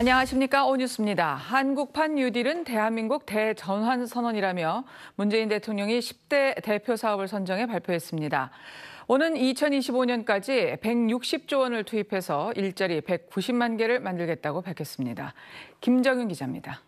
안녕하십니까. 오뉴스입니다. 한국판 뉴딜은 대한민국 대전환 선언이라며 문재인 대통령이 10대 대표 사업을 선정해 발표했습니다. 오는 2025년까지 160조 원을 투입해서 일자리 190만 개를 만들겠다고 밝혔습니다. 김정윤 기자입니다.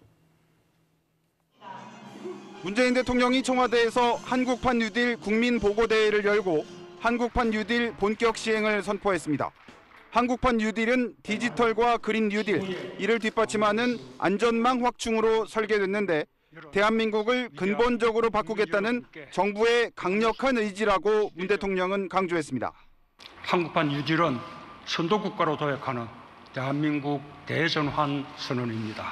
문재인 대통령이 청와대에서 한국판 뉴딜 국민보고대회를 열고 한국판 뉴딜 본격 시행을 선포했습니다. 한국판 뉴딜은 디지털과 그린 뉴딜, 이를 뒷받침하는 안전망 확충으로 설계됐는데 대한민국을 근본적으로 바꾸겠다는 정부의 강력한 의지라고 문 대통령은 강조했습니다. 한국판 뉴딜은 선도국가로 도약하는 대한민국 대전환 선언입니다.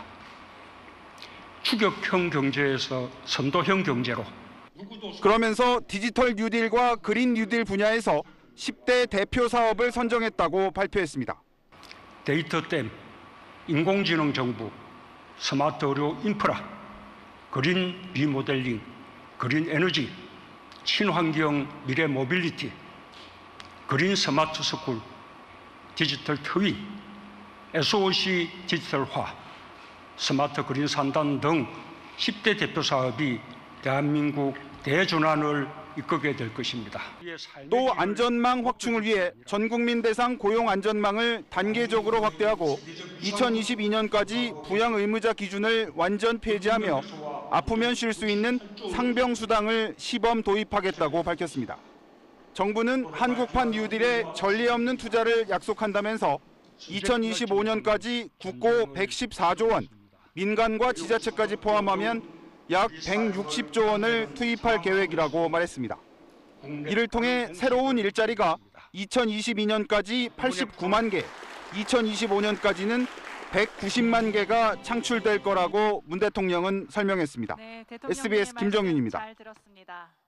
추격형 경제에서 선도형 경제로. 그러면서 디지털 뉴딜과 그린 뉴딜 분야에서 10대 대표 사업을 선정했다고 발표했습니다. 데이터댐, 인공지능 정부, 스마트 의료 인프라, 그린 리모델링, 그린 에너지, 친환경 미래 모빌리티, 그린 스마트 스쿨, 디지털 트윈, SOC 디지털화, 스마트 그린 산단 등 10대 대표 사업이 대한민국 대전환을 이끌게 될 것입니다. 또 안전망 확충을 위해 전국민 대상 고용 안전망을 단계적으로 확대하고 2022년까지 부양 의무자 기준을 완전 폐지하며 아프면 쉴 수 있는 상병수당을 시범 도입하겠다고 밝혔습니다. 정부는 한국판 뉴딜에 전례 없는 투자를 약속한다면서 2025년까지 국고 114조 원, 민간과 지자체까지 포함하면 약 160조 원을 투입할 계획이라고 말했습니다. 이를 통해 새로운 일자리가 2022년까지 89만 개, 2025년까지는 190만 개가 창출될 거라고 문 대통령은 설명했습니다. SBS 김정윤입니다.